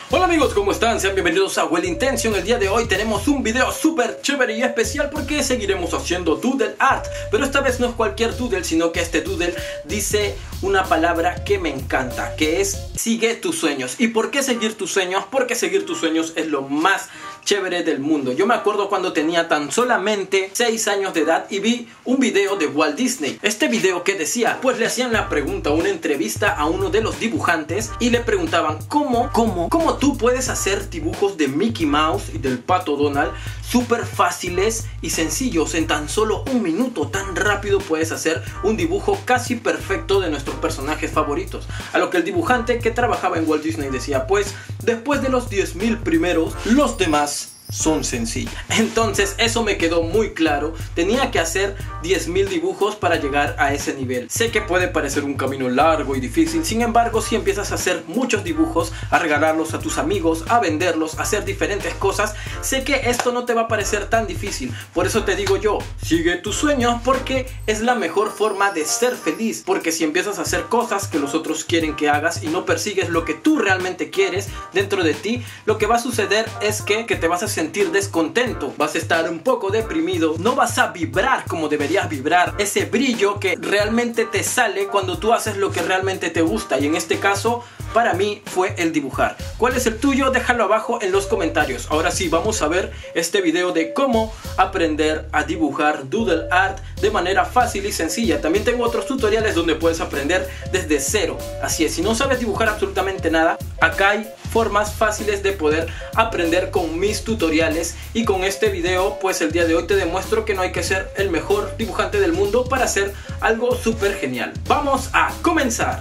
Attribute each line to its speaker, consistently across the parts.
Speaker 1: Hola amigos, ¿cómo están? Sean bienvenidos a Well Intention. El día de hoy tenemos un video súper chévere y especial porque seguiremos haciendo doodle art. Pero esta vez no es cualquier doodle, sino que este doodle dice una palabra que me encanta, que es sigue tus sueños. ¿Y por qué seguir tus sueños? Porque seguir tus sueños es lo más chévere del mundo. Yo me acuerdo cuando tenía tan solamente 6 años de edad y vi un video de Walt Disney. Este video, ¿qué decía? Pues le hacían la pregunta, una entrevista a uno de los dibujantes y le preguntaban ¿Cómo tú puedes hacer dibujos de Mickey Mouse y del Pato Donald súper fáciles y sencillos? En tan solo un minuto, tan rápido puedes hacer un dibujo casi perfecto de nuestros personajes favoritos. A lo que el dibujante que trabajaba en Walt Disney decía, pues después de los 10.000 primeros, los demás son sencillos. Entonces eso me quedó muy claro. Tenía que hacer 10.000 dibujos para llegar a ese nivel. Sé que puede parecer un camino largo y difícil. Sin embargo, si empiezas a hacer muchos dibujos, a regalarlos a tus amigos, a venderlos, a hacer diferentes cosas, sé que esto no te va a parecer tan difícil. Por eso te digo yo, sigue tus sueños, porque es la mejor forma de ser feliz. Porque si empiezas a hacer cosas que los otros quieren que hagas y no persigues lo que tú realmente quieres dentro de ti, lo que va a suceder es que te vas a sentir descontento, vas a estar un poco deprimido, no vas a vibrar como deberías vibrar, ese brillo que realmente te sale cuando tú haces lo que realmente te gusta, y en este caso para mí fue el dibujar. ¿Cuál es el tuyo? Déjalo abajo en los comentarios. Ahora sí, vamos a ver este video de cómo aprender a dibujar doodle art de manera fácil y sencilla. También tengo otros tutoriales donde puedes aprender desde cero. Así es, si no sabes dibujar absolutamente nada, acá hay formas fáciles de poder aprender con mis tutoriales, y con este video pues el día de hoy te demuestro que no hay que ser el mejor dibujante del mundo para hacer algo súper genial. Vamos a comenzar.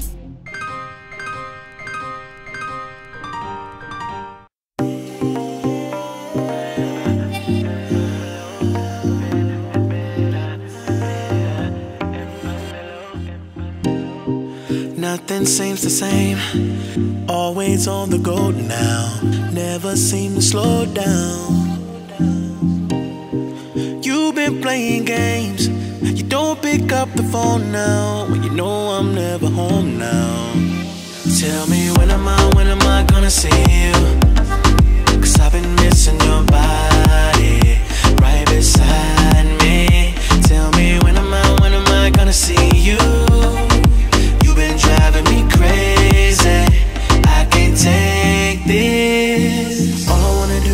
Speaker 2: Nothing seems the same, always on the go now, never seem to slow down. You've been playing games, you don't pick up the phone now, when you know I'm never home now. Tell me when am I gonna see you? 'Cause I've been missing your body, right beside me. Tell me when am I gonna see you? Driving me crazy, I can't take this. All I wanna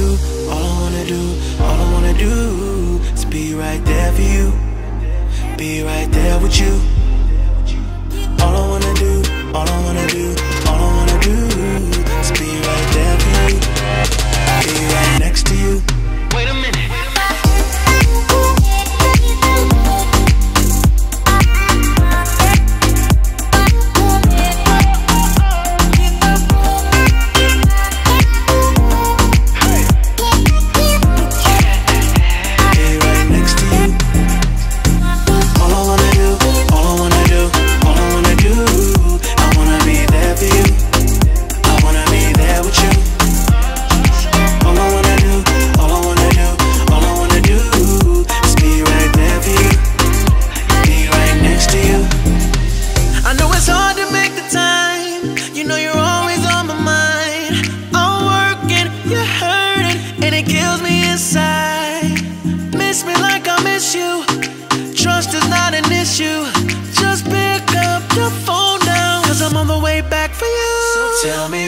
Speaker 2: do is be right there for you, be right there with you. All I wanna do is be right there for you, be right next to you. Wait a minute. Just pick up the phone now, 'cause I'm on the way back for you. So tell me